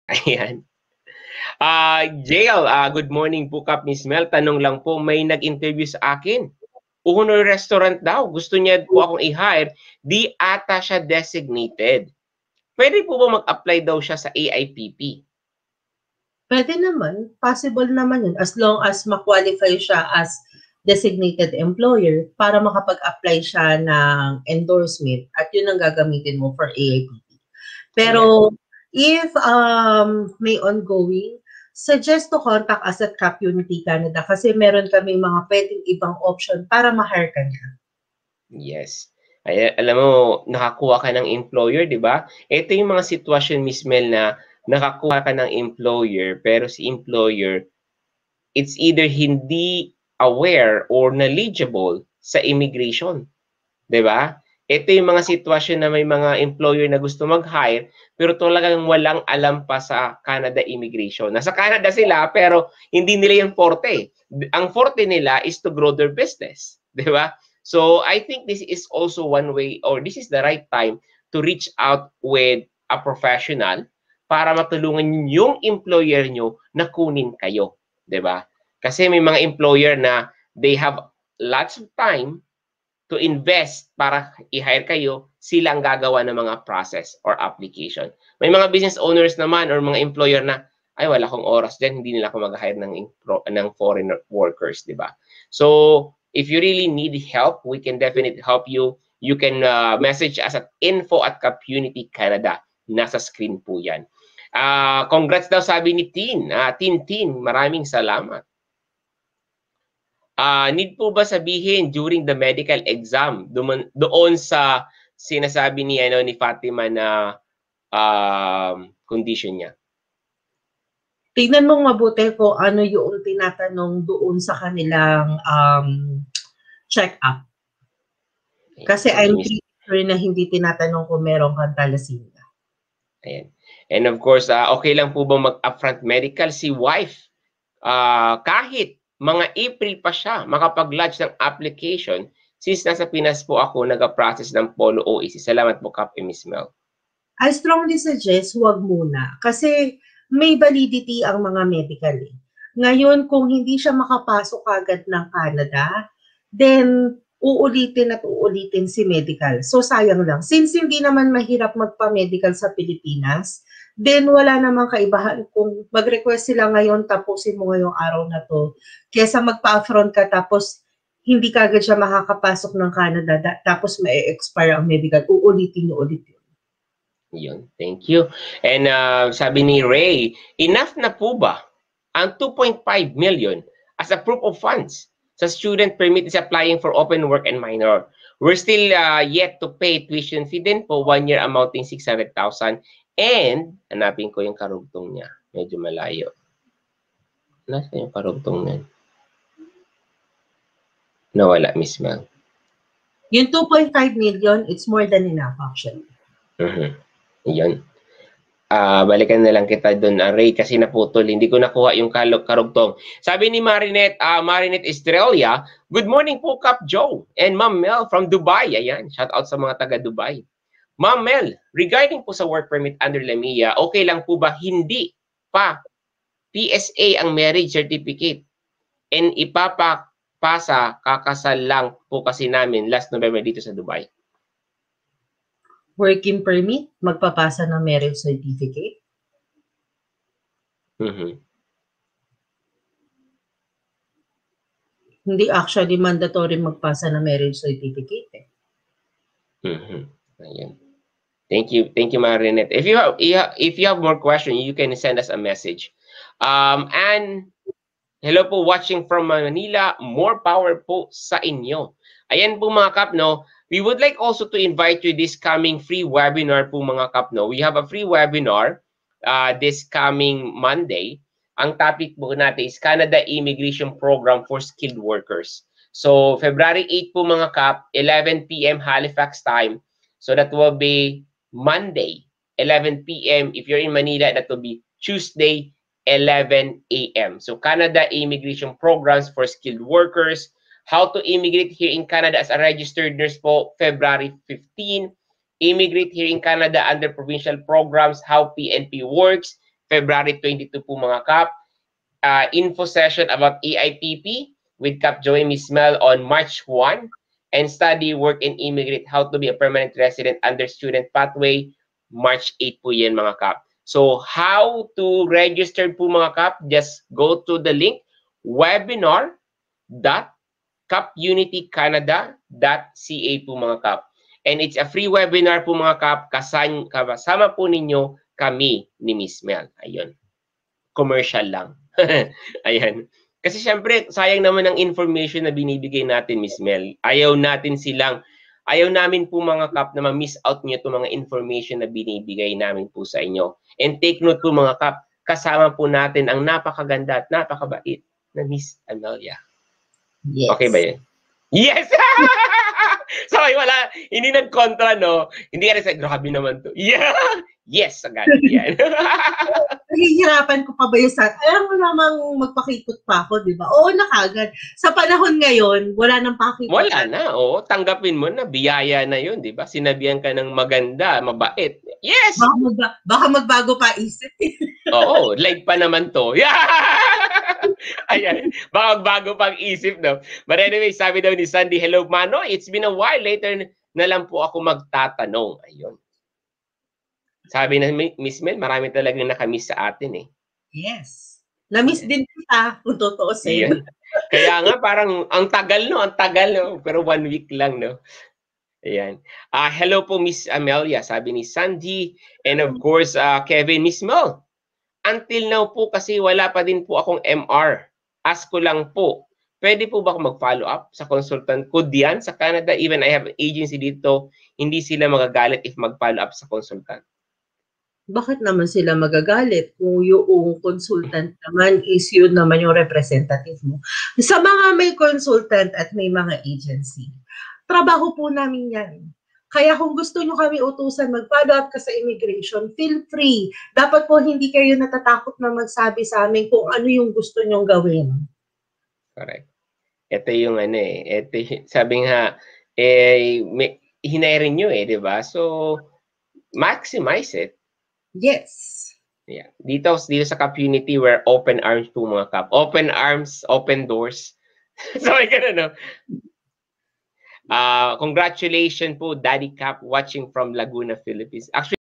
Ayan. Jail, good morning po, Kap Miss Mel. Tanong lang po, may nag-interview sa akin. Puhunoy restaurant daw. Gusto niya po akong i-hire. Di ata siya designated. Pwede po ba mag-apply daw siya sa AIPP? Pwede naman. Possible naman yun. As long as ma-qualify siya as designated employer para makapag-apply siya ng endorsement at yun ang gagamitin mo for AIPP. Pero if may ongoing, suggest to contact us at KAPmunity Canada kasi meron kami mga pwedeng ibang option para ma-hire ka niya. Yes. Ay, alam mo, nakakuha ka ng employer, di ba? Ito yung mga sitwasyon, Miss Mel, na nakakuha ka ng employer, pero si employer, it's either hindi aware or knowledgeable sa immigration. Di ba? Ito yung mga sitwasyon na may mga employer na gusto mag-hire, pero talagang walang alam pa sa Canada immigration. Nasa Canada sila, pero hindi nila yung forte. Ang forte nila is to grow their business. Di ba? So, I think this is also one way, or this is the right time to reach out with a professional para matulungan yung employer nyo na kunin kayo. Diba? Kasi may mga employer na they have lots of time to invest para i-hire kayo, silang gagawa ng mga process or application. May mga business owners naman or mga employer na, ay wala akong oras dyan, hindi nila ako mag-hire ng foreign workers, di ba? So, if you really need help, we can definitely help you. You can message us at info@KAPmunity Canada. Nasa screen po yan. Congrats daw sabi ni Tin. Tin, maraming salamat. Need po ba sabihin during the medical exam doon sa sinasabi ni Fatima na condition niya? Tingnan mong mabuti kung ano yung tinatanong doon sa kanilang check-up. Kasi I'm pretty sure na hindi tinatanong kung meron kang thalassemia. Ayan. And of course, okay lang po ba mag-upfront medical si wife? Kahit mga April pa siya makapag-lodge ng application since nasa Pinas po ako nag-process ng Polo OEC. Salamat po, Kap Miss Mel. I strongly suggest huwag muna kasi may validity ang mga medical. Ngayon, kung hindi siya makapasok agad ng Canada, then uulitin at uulitin si medical. So sayang lang. Since hindi naman mahirap magpa-medical sa Pilipinas, then wala namang kaibahan kung mag-request sila ngayon, tapusin mo ngayong araw na to, kesa magpa-upfront ka tapos hindi kagad siya makakapasok ng Canada, tapos ma-expire ang medical, uulitin nyo ulit yun. Yun, thank you. And sabi ni Ray, enough na po ba ang 2.5 million as a proof of funds sa student permit is applying for open work and minor? We're still yet to pay tuition fee din po, 1 year amounting 600,000. And, hanapin ko yung karugtong niya. Medyo malayo. Nasa yung karugtong niya? Nawala, Miss Mel. Yung 2.5 million, it's more than enough actually. Yan. Balikan na lang kita doon, Ray, kasi naputol. Hindi ko nakuha yung karugtong. Sabi ni Marinette, Marinette Estrella, good morning po, Kap Joe and Ma'am Mel from Dubai. Ayan, shout out sa mga taga Dubai. Ma'am Mel, regarding po sa work permit under LIMEA, okay lang po ba hindi pa PSA ang marriage certificate and ipapapasa kakasal lang po kasi namin last November dito sa Dubai? Working permit, magpapasa ng marriage certificate? Hindi actually mandatory magpasa ng marriage certificate. Ayan. Thank you, Marinette. If you have more questions, you can send us a message. And hello po, watching from Manila. More power po sa inyo. Ayan po mga Kap, no? We would like also to invite you this coming free webinar po mga Kap, no? We have a free webinar this coming Monday. Ang topic po natin is Canada Immigration Program for Skilled Workers. So, February 8 po mga Kap, 11 p.m. Halifax time. So, that will be Monday, 11 p.m. If you're in Manila, that will be Tuesday, 11 a.m. So, Canada Immigration Programs for Skilled Workers. How to immigrate here in Canada as a registered nurse po, February 15. Immigrate here in Canada under provincial programs, how PNP works, February 22 po mga Kap. Info session about AIPP with Kap Joey Miss Mel on March 1. And study, work, and immigrate, how to be a permanent resident under student pathway, March 8 po yan mga Kap. So, how to register po mga Kap? Just go to the link, webinar.KAPmunitycanada.ca po mga Kap. And it's a free webinar po mga Kap, kasama po ninyo kami ni Miss Mel. Ayun. Commercial lang. Ayan. Kasi syempre, sayang naman ang information na binibigay natin, Miss Mel. Ayaw namin po mga Kap na ma-miss out niyo itong mga information na binibigay namin po sa inyo. And take note po mga Kap, kasama po natin ang napakaganda at napakabait na Miss Amelia. Yes. Okay ba yun? Yes! Sorry, wala. Hindi nag-contra, no? Hindi ka rin sa, grabe naman to. Yeah! Yes, agad. Yan. Nahihirapan ko pa ba yung alam mo namang magpakipot pa ako, di ba? Oo, nakagad. Sa panahon ngayon, wala nang pakipot. Wala na, oo. Tanggapin mo na, biyaya na yun, di ba? Sinabihan ka ng maganda, mabait. Yes! Baka magbago pa isip. Oo, live pa naman to. Yeah! Ayan, baka magbago pang isip, no? But anyway, sabi daw ni Sandy, hello, Mano. It's been a while. Later na lang po ako magtatanong. Ayun. Sabi na Miss Mel, marami talagang nakamiss sa atin eh. Yes. Na-miss din kita, kung totoo sa'yo. Yeah. Kaya nga, parang ang tagal, no? Ang tagal, no? Pero 1 week lang, no? Ayan. Hello po, Miss Amelia, sabi ni Sandy. And of course, Kevin, Miss Mel. Until now po kasi wala pa din po akong MR. Ask ko lang po, pwede po ba ako mag-follow up sa consultant ko diyan sa Canada? Even I have an agency dito, hindi sila magagalit if mag-follow up sa consultant. Bakit naman sila magagalit kung yung consultant naman is yun naman yung representative mo? Sa mga may consultant at may mga agency, trabaho po namin yan. Kaya kung gusto nyo kami utusan, mag-follow up ka sa immigration, feel free. Dapat po hindi kayo natatakot na magsabi sa amin kung ano yung gusto nyong gawin. Correct. Ito yung ano eh. Ito, sabi nga, hinarin nyo eh, di ba? So, maximize it. Yes. Yeah. Dito sa KAPmunity, we're open arms po mga Kap. Open arms, open doors. Sorry ka na, no? Congratulations po, Daddy Kap, watching from Laguna, Philippines. Actually,